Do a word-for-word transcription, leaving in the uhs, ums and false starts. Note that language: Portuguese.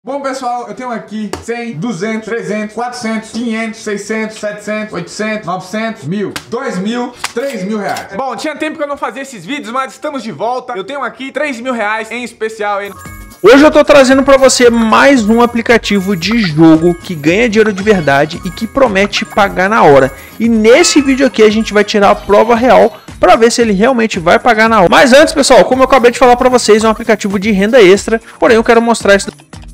Bom, pessoal, eu tenho aqui cem, duzentos, trezentos, quatrocentos, quinhentos, seiscentos, setecentos, oitocentos, novecentos, mil, dois mil, três mil reais. Bom, tinha tempo que eu não fazia esses vídeos, mas estamos de volta. Eu tenho aqui três mil reais em especial aí. Hoje eu tô trazendo pra você mais um aplicativo de jogo que ganha dinheiro de verdade e que promete pagar na hora. E nesse vídeo aqui a gente vai tirar a prova real para ver se ele realmente vai pagar na hora. Mas antes, pessoal, como eu acabei de falar pra vocês, é um aplicativo de renda extra, porém eu quero mostrar isso.